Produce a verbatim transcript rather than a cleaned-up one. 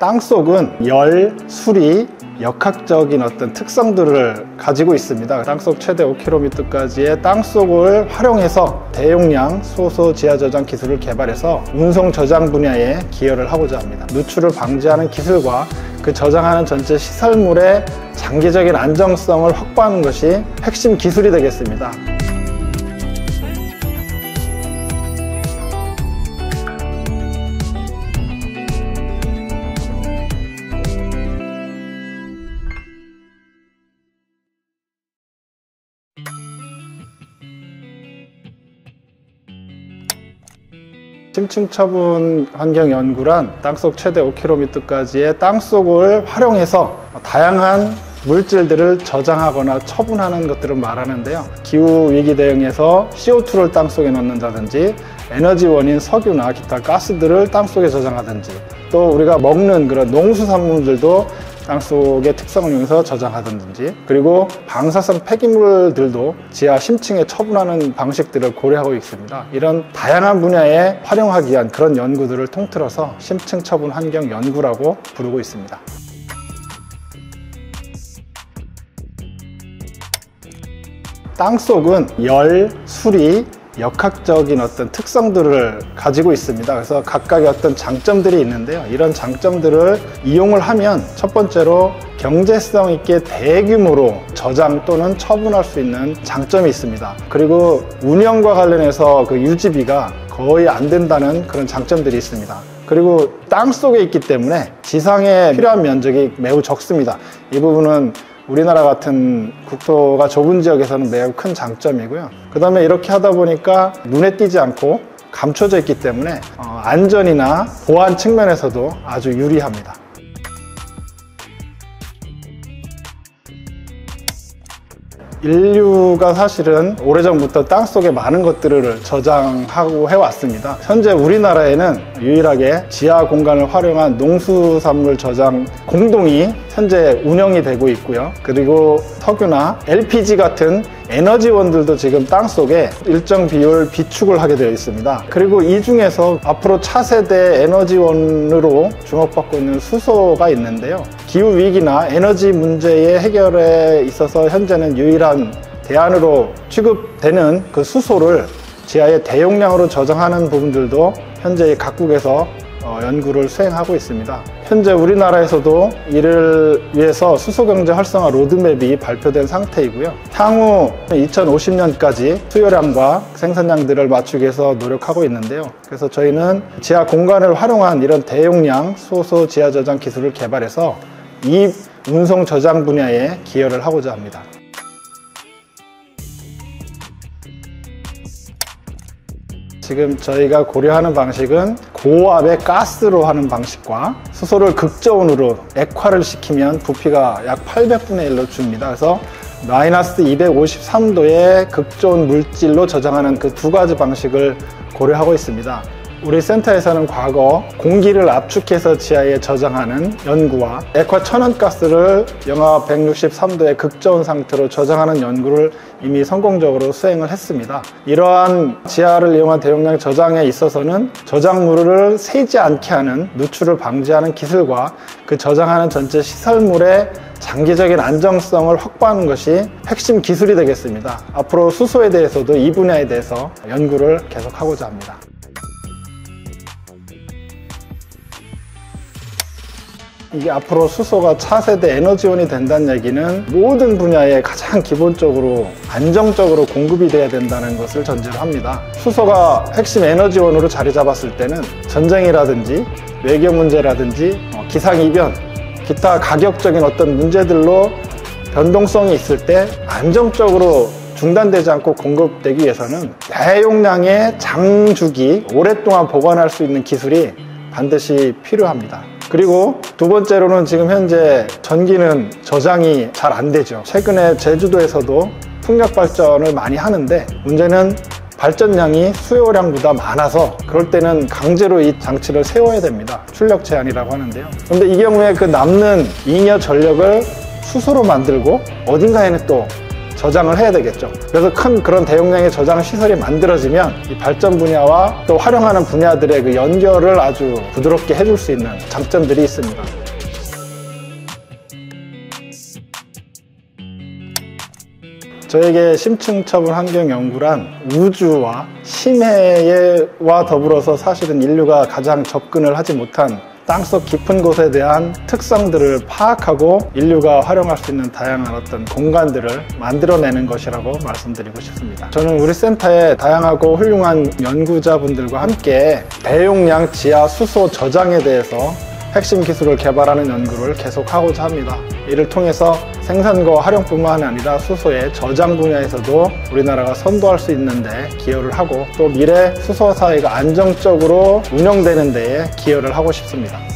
땅속은 열, 수리, 역학적인 어떤 특성들을 가지고 있습니다. 땅속 최대 오 킬로미터까지의 땅속을 활용해서 대용량 수소 지하 저장 기술을 개발해서 운송 저장 분야에 기여를 하고자 합니다. 누출을 방지하는 기술과 그 저장하는 전체 시설물의 장기적인 안정성을 확보하는 것이 핵심 기술이 되겠습니다. 심층 처분 환경 연구란 땅속 최대 오 킬로미터까지의 땅속을 활용해서 다양한 물질들을 저장하거나 처분하는 것들을 말하는데요. 기후위기 대응에서 씨 오 투를 땅속에 넣는다든지 에너지원인 석유나 기타 가스들을 땅속에 저장하든지 또 우리가 먹는 그런 농수산물들도 땅속의 특성을 이용해서 저장하든지 그리고 방사성 폐기물들도 지하 심층에 처분하는 방식들을 고려하고 있습니다. 이런 다양한 분야에 활용하기 위한 그런 연구들을 통틀어서 심층 처분 환경 연구라고 부르고 있습니다. 땅속은 열, 수리, 역학적인 어떤 특성들을 가지고 있습니다. 그래서 각각의 어떤 장점들이 있는데요. 이런 장점들을 이용을 하면 첫 번째로 경제성 있게 대규모로 저장 또는 처분할 수 있는 장점이 있습니다. 그리고 운영과 관련해서 그 유지비가 거의 안 된다는 그런 장점들이 있습니다. 그리고 땅속에 있기 때문에 지상에 필요한 면적이 매우 적습니다. 이 부분은 우리나라 같은 국토가 좁은 지역에서는 매우 큰 장점이고요. 그 다음에 이렇게 하다 보니까 눈에 띄지 않고 감춰져 있기 때문에 어, 안전이나 보안 측면에서도 아주 유리합니다. 인류가 사실은 오래전부터 땅속에 많은 것들을 저장하고 해왔습니다. 현재 우리나라에는 유일하게 지하 공간을 활용한 농수산물 저장 공동이 현재 운영이 되고 있고요. 그리고 석유나 엘피지 같은 에너지원들도 지금 땅속에 일정 비율 비축을 하게 되어 있습니다. 그리고 이 중에서 앞으로 차세대 에너지원으로 주목받고 있는 수소가 있는데요. 기후위기나 에너지 문제의 해결에 있어서 현재는 유일한 대안으로 취급되는 그 수소를 지하에 대용량으로 저장하는 부분들도 현재 각국에서 어, 연구를 수행하고 있습니다. 현재 우리나라에서도 이를 위해서 수소경제 활성화 로드맵이 발표된 상태이고요. 향후 이천오십 년까지 수요량과 생산량들을 맞추기 위해서 노력하고 있는데요. 그래서 저희는 지하 공간을 활용한 이런 대용량 수소 지하 저장 기술을 개발해서 이 운송 저장 분야에 기여를 하고자 합니다. 지금 저희가 고려하는 방식은 고압의 가스로 하는 방식과 수소를 극저온으로 액화를 시키면 부피가 약 팔백분의 일로 줍니다. 그래서 마이너스 이백오십삼 도의 극저온 물질로 저장하는 그 두 가지 방식을 고려하고 있습니다. 우리 센터에서는 과거 공기를 압축해서 지하에 저장하는 연구와 액화 천연가스를 영하 백육십삼 도의 극저온 상태로 저장하는 연구를 이미 성공적으로 수행을 했습니다. 이러한 지하를 이용한 대용량 저장에 있어서는 저장물을 새지 않게 하는 누출을 방지하는 기술과 그 저장하는 전체 시설물의 장기적인 안정성을 확보하는 것이 핵심 기술이 되겠습니다. 앞으로 수소에 대해서도 이 분야에 대해서 연구를 계속하고자 합니다. 이게 앞으로 수소가 차세대 에너지원이 된다는 얘기는 모든 분야에 가장 기본적으로 안정적으로 공급이 돼야 된다는 것을 전제로 합니다. 수소가 핵심 에너지원으로 자리 잡았을 때는 전쟁이라든지 외교 문제라든지 기상이변, 기타 가격적인 어떤 문제들로 변동성이 있을 때 안정적으로 중단되지 않고 공급되기 위해서는 대용량의 장주기, 오랫동안 보관할 수 있는 기술이 반드시 필요합니다. 그리고 두 번째로는 지금 현재 전기는 저장이 잘 안 되죠. 최근에 제주도에서도 풍력 발전을 많이 하는데 문제는 발전량이 수요량보다 많아서 그럴 때는 강제로 이 장치를 세워야 됩니다. 출력 제한이라고 하는데요. 그런데 이 경우에 그 남는 잉여 전력을 수소로 만들고 어딘가에는 또 저장을 해야 되겠죠. 그래서 큰 그런 대용량의 저장 시설이 만들어지면 이 발전 분야와 또 활용하는 분야들의 그 연결을 아주 부드럽게 해줄 수 있는 장점들이 있습니다. 저에게 심층처분 환경연구란 우주와 심해와 더불어서 사실은 인류가 가장 접근을 하지 못한 땅속 깊은 곳에 대한 특성들을 파악하고 인류가 활용할 수 있는 다양한 어떤 공간들을 만들어내는 것이라고 말씀드리고 싶습니다. 저는 우리 센터에 다양하고 훌륭한 연구자분들과 함께 대용량 지하 수소 저장에 대해서 핵심 기술을 개발하는 연구를 계속하고자 합니다. 이를 통해서 생산과 활용뿐만 아니라 수소의 저장 분야에서도 우리나라가 선도할 수 있는데 기여를 하고 또 미래 수소 사회가 안정적으로 운영되는 데에 기여를 하고 싶습니다.